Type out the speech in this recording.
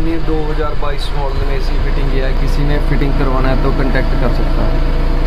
Shiny 2022 model में AC fitting किया है, किसी ने फिटिंग करवाना है तो कांटेक्ट कर सकता है।